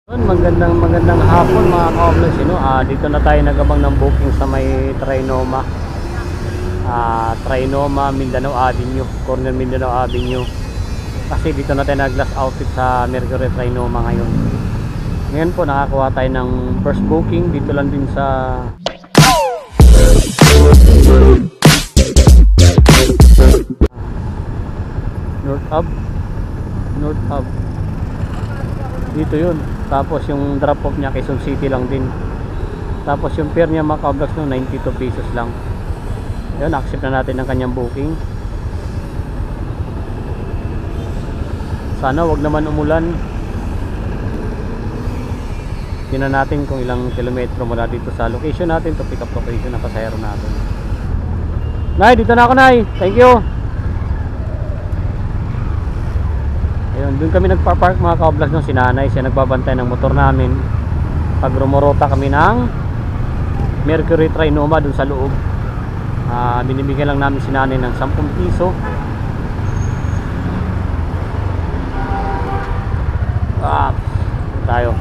Magandang hapon mga ka-vlogs, dito na tayo nagabang ng booking sa may Trinoma, Trinoma Mindanao Avenue, corner Mindanao Avenue. Kasi dito na tayo nag-last outfit sa Mercury Trinoma ngayon. Ngayon po nakakuha tayo ng first booking dito lang din sa North Hub. Dito yun. Tapos yung drop off niya Quezon City lang din. Tapos yung fare niya mga ka-vlogs no, 92 pesos lang. Yun, accept na natin ang kanyang booking. Sana wag naman umulan. Tingnan natin kung ilang kilometro mula dito sa location natin to pick up location na pasahero natin. Nay, dito na ako, Nay. Thank you. Ayun, doon kami nagpa-park mga ka-vlogs ng sinanay, siya nagbabantay ng motor namin. Pag rumorota kami ng Mercury Trinoma doon sa loob, binibigyan lang namin sinanay ng 10 piso. Tayo.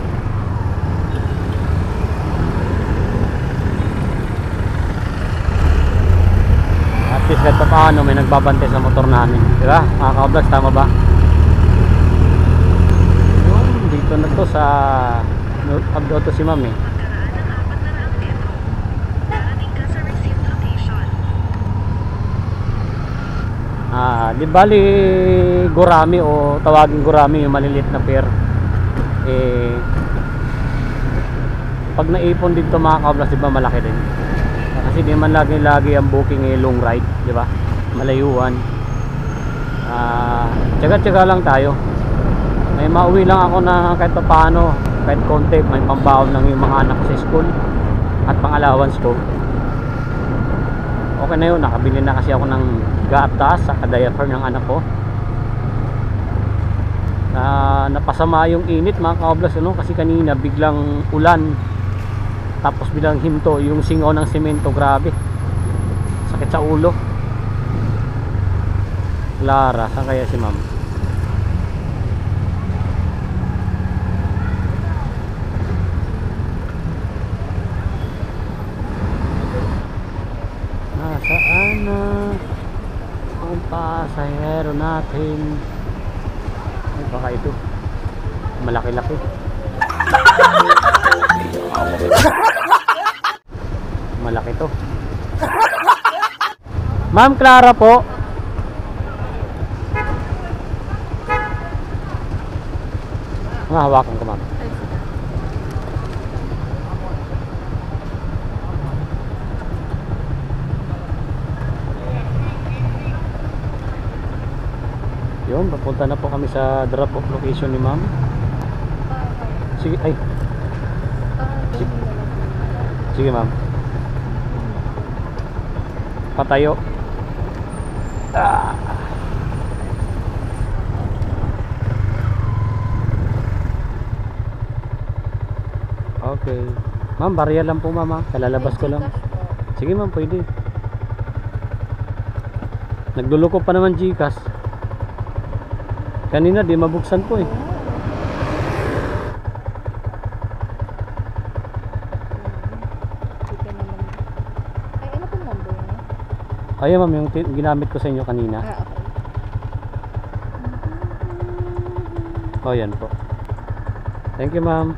At least kahit paano may nagbabantay sa motor namin, di ba mga ka-vlogs, tama ba? Dito na to sa North Hub to si ma'am eh. Di bali gurami o tawagin gurami yung maliliit na fare. Pag naipon dito mga ka-vlogs, diba malaki din. Kasi di man lagi ang booking long ride, diba? Malayuan. Tsaga-tsaga lang tayo. May mauwi lang ako na kahit paano, kahit konti, may pambaon lang yung mga anak ko sa school at pang-allowance ko. Okay na yun, nakabili na kasi ako ng gatas sa diaper ng anak ko. Napasama yung init mga ka-vlogs, kasi kanina biglang ulan, tapos biglang hinto yung singaw ng semento, grabe, sakit sa ulo. Lara, saan kaya si ma'am? Nasaan na ang pasahero natin? Ay, baka ito malaki-laki. Malaki to. Ma'am Clara po. Hawakan ko, ma'am. Yun, papunta na po kami sa drop off location ni ma'am. Sige, ay. Sige, ma'am. Patayo. Okay. Ma'am, barya lang po, ma'am. Kalalabas ko lang. Sige, ma'am, pwede. Nagdulo ko pa naman GCash. Kanina di mabuksan po eh. Ay, ano pong number niya? Ayun ma'am, yung ginamit ko sa inyo kanina. Okay. Yan po. Thank you, ma'am.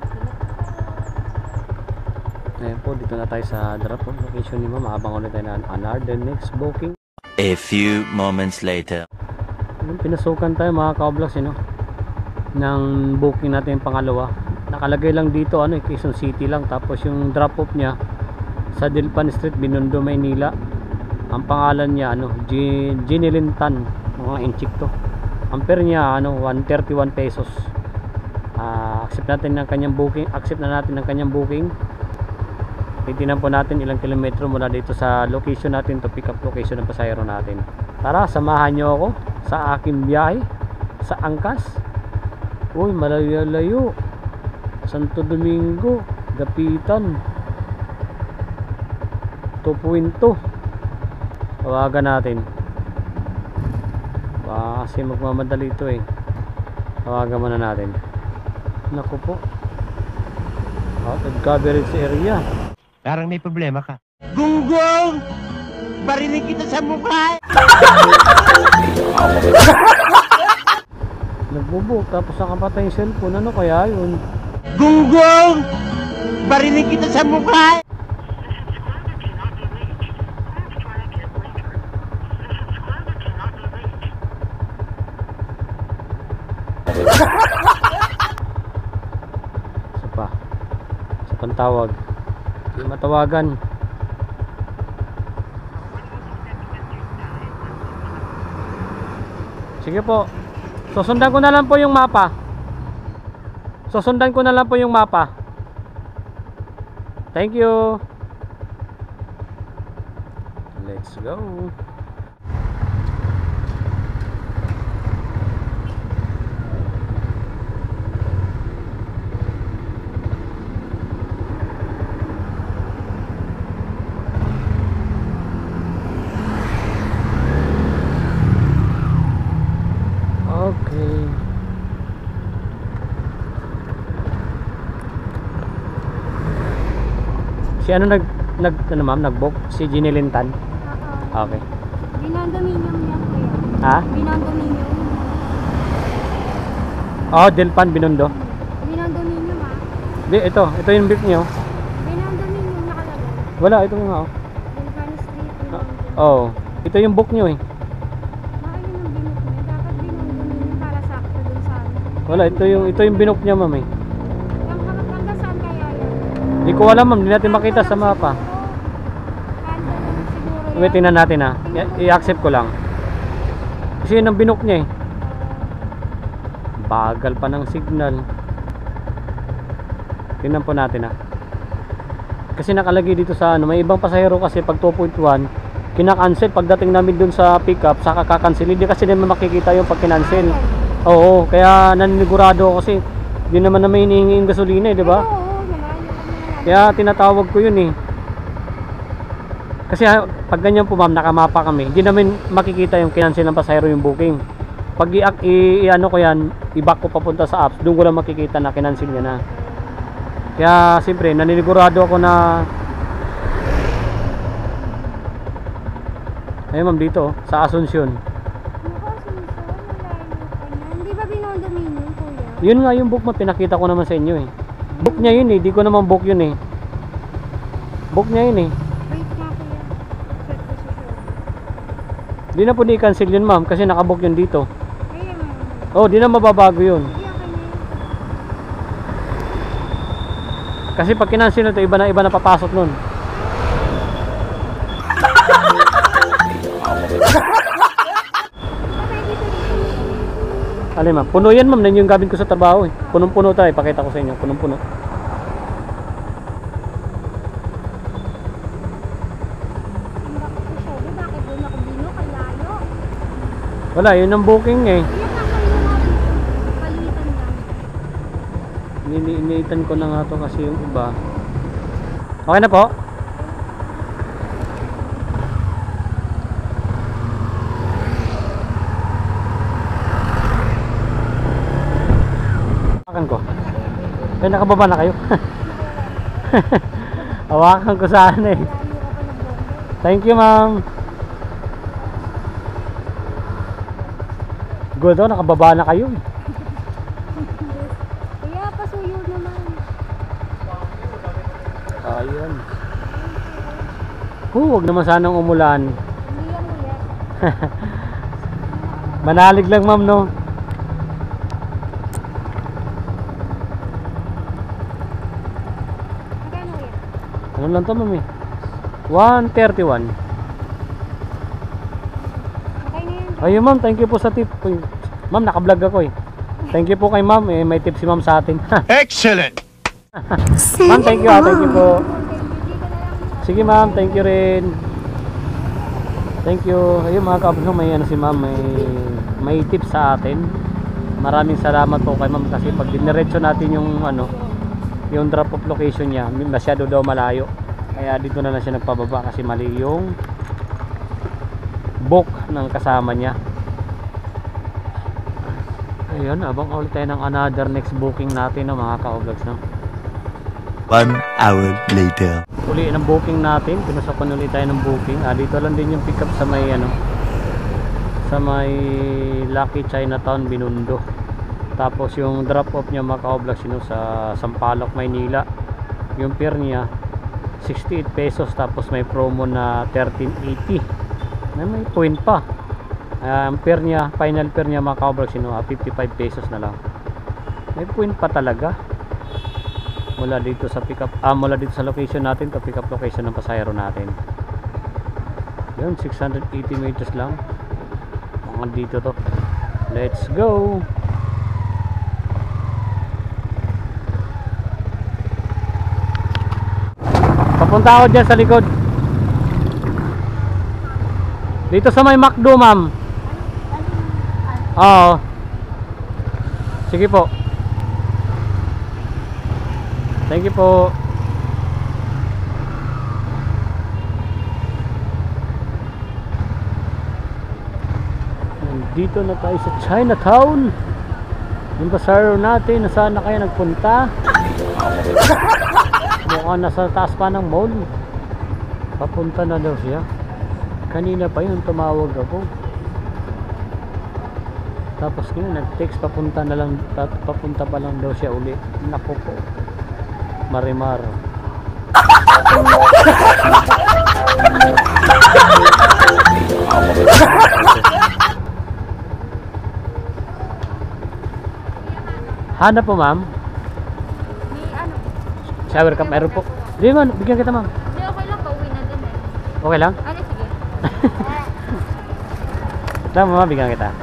Ayan po, dito na tayo sa drop off location ni ma'am. Habang ulit tayo na another next booking. A few moments later. Pinasukan tayo mga ka-vlogs, ng booking natin yung pangalawa. Nakalagay lang dito Quezon City lang, tapos yung drop off niya sa Dilpan Street, Binondo, Maynila. Ang pangalan niya Ginilin Tan, mga inchik to. Ang fare niya 131 pesos. Accept natin ng kanyang booking. Titingnan po natin ilang kilometro mula dito sa location natin to pick up location ng pasahero natin. Tara, samahan nyo ako sa aking biyahe sa Angkas. Uy, malayo-layo. Santo Domingo, Dapitan, Tupuinto. Tawagan natin. Kasi magmamadali ito eh. Tawagan muna natin. Naku po. Outdoor coverage area. Parang may problema ka. Gunggong! Barinig kita sa mukha! Nagbubuk tapos nakapatay yung cellphone. Ano kaya yun? Gunggong! Barinig kita sa mukha! Isa pa. Isa pang tawag. Hindi matawagan. Sige po. Susundan ko na lang po yung mapa. Susundan ko na lang po yung mapa. Thank you. Let's go. Okay. Si ano ano ma'am, nag-book? Si Ginny Lintan? Oo. Okay. Binondominium yan kuya. Ha? Binondominium. Oh, Delpan Binondo. Binondominium ah. Di, ito yung book niyo. Binondominium nakalagay. Wala, ito nga oh. Delpan Street, Binondominium. Oh, ito yung book niyo eh. Baka yun ang binok niya. Dapat binondominium para sakto dun sa ano. Wala, ito yung binook niya ma'am eh. Hanggang saan kaya yan? Hindi ko alam ma'am, hindi natin makita sa mapa. Handa lang siguro Wait, tingnan natin ha. I-accept ko lang. Kasi yun ang binook niya eh. Bagal pa ng signal. Tingnan po natin ha. Kasi nakalagay dito sa ano, may ibang pasahero kasi pag 2.1 kinakancel pagdating namin dun sa pickup, saka kakancel. Hindi kasi naman makikita yung pag kinancel. Oo, kaya naninigurado ako kasi di naman naman hinihingi yung gasolina eh, di ba? Oo, naman. Kaya tinatawag ko yun eh. Kasi pag ganyan po ma'am, nakamapa kami, hindi namin makikita yung kinancel ng pasahero yung booking. Pag i-ano ko yan, i-back ko papunta sa apps, doon ko lang makikita na kinancel niya na. Kaya siyempre, naninigurado ako na ayun ma'am dito, sa Asuncion. Hindi ba binondominium kuya? Yun nga yung book mo, pinakita ko naman sa inyo eh. Book niya yun eh, di ko naman book yun eh. Book niya yun eh. Wait nga kuya. Check ko sa show. Di na po di-cancel yun ma'am, kasi nakabook yun dito. Kaya nga. Oh, di na mababago yun. Hindi ako na yun. Kasi pag kinancel na ito, iba na papasok nun. Alin ma'am, puno yan ma'am, nandiyo yung gabin ko sa trabaho eh. Punong-puno tayo, ipakita ko sa inyo, punong-puno. Hindi ako sa show. Bakit doon ako bino? Kalayo. Wala, yun ang booking eh. Kaya kakayo nga dito. Palitan lang. Iniitan ko na nga to kasi yung iba. Okay na po? Hawakan ko. Kaya nakababa na kayo. Hawakan ko sana eh. Layo ako ng bombe. Thank you ma'am. Good oh, nakababa na kayo eh. Kaya pasuyo naman. Ayun. Huwag naman sanang umulan. Hindi yan kuya. Manalig lang ma'am no. Magkano kuya? Ano lang to ma'am eh? 131. Okay na yan. Ayun ma'am, thank you po sa tip. Uy, ma'am, naka-vlog ako eh. Thank you po kay ma'am eh. May tip si ma'am sa atin. Excellent! Ma'am, thank you thank you po. Okay, hindi ka na lang. Sige ma'am, thank you rin. Thank you. Ayun mga kapatid, may ano si ma'am, may tips sa atin. Maraming salamat po kay ma'am kasi pag diniretso natin yung ano, yung drop off location niya, masyado daw malayo. Kaya dito na lang siya nagpababa kasi mali yung book ng kasama niya. Ayun, abang ulit tayo ng another next booking natin ng mga ka-vlogs no. 1 hour later. Uli ng booking natin, pinusapan ulit tayo ng booking. Dito lang din yung pick up sa may ano, sa may Lucky Chinatown, Binondo. Tapos yung drop off niya mga ka-oblas sa Sampaloc, Maynila. Yung fare niya 68 pesos, tapos may promo na 1380 na may point pa. Ang fare niya, final fare niya mga ka-oblas 55 pesos na lang. May point pa talaga. Mula dito sa pick up, mula dito sa location natin to pick up location ng pasahero natin. Yun, 680 meters lang. Mga dito to. Let's go. Papunta ako dyan sa likod. Dito sa may McDo, ma'am. Oo. Sige po. Thank you po. Nandito na tayo sa Chinatown. Yung pasahero natin, nasaan na kayo nagpunta? Mukhang nasa taas pa ng mall. Papunta na daw siya. Kanina pa yun tumawag ako. Tapos ngayon nag-text papunta pa lang daw siya uli. Naku po. Marimar. Hanap po, ma'am. May ano? Shower cup meron po. Di man, bigyan kita, ma'am. Hindi, okay lang. Pauwi na din eh. Okay lang? Ano, sige. Tama, ma'am, bigyan kita.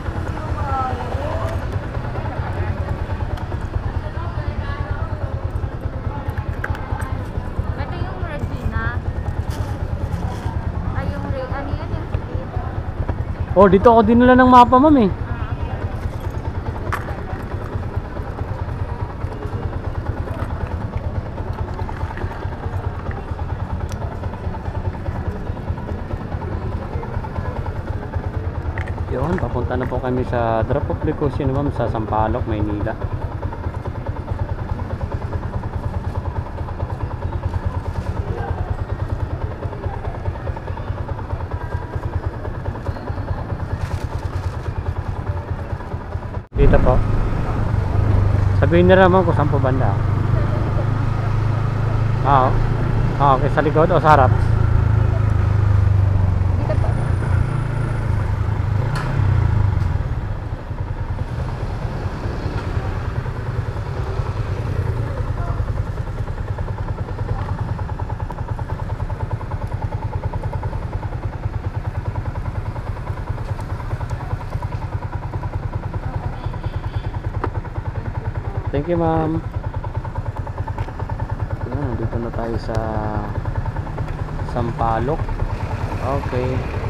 Ito yung Regina. Ay, yung ano yan yung street. Oh, dito ako dinala ng mapa, ma'am eh. Yun, papunta na po kami sa drop off location, ma'am, sa Sampaloc, Maynila. Dito po. Sabihin na naman kung saan po banda. Oo. Okay, sa likod o sa harap? Dito po. Thank you, ma'am. Dito na tayo sa Sampaloc. Okay.